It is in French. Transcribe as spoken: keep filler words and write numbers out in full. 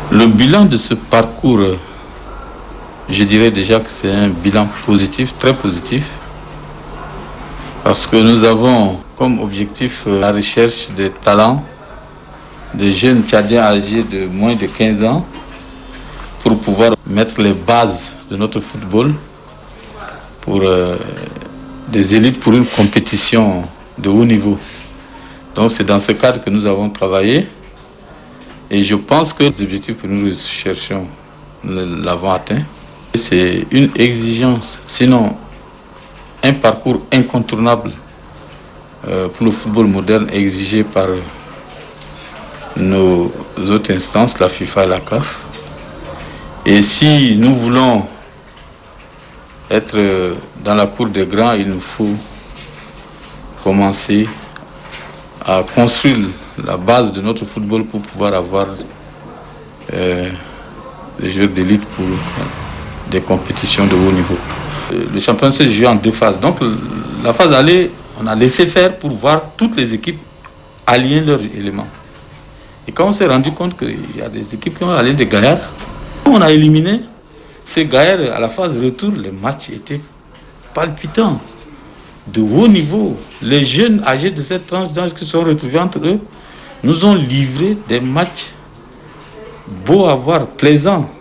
Le bilan de ce parcours, je dirais déjà que c'est un bilan positif, très positif, parce que nous avons comme objectif la recherche des talents des jeunes Tchadiens âgés de moins de quinze ans pour pouvoir mettre les bases de notre football pour euh, des élites pour une compétition de haut niveau. Donc c'est dans ce cadre que nous avons travaillé. Et je pense que les objectifs que nous cherchons, nous l'avons atteint. C'est une exigence, sinon un parcours incontournable euh, pour le football moderne exigé par nos autres instances, la FIFA et la C A F. Et si nous voulons être dans la cour des grands, il nous faut commencer à construire la base de notre football pour pouvoir avoir euh, des joueurs d'élite pour des compétitions de haut niveau. Le championnat s'est joué en deux phases. Donc la phase allée, on a laissé faire pour voir toutes les équipes aligner leurs éléments. Et quand on s'est rendu compte qu'il y a des équipes qui ont allié des gaillards, on a éliminé ces gaillards à la phase retour. Les matchs étaient palpitants, de haut niveau. Les jeunes âgés de cette tranche d'âge qui se sont retrouvés entre eux nous ont livré des matchs beaux à voir, plaisants.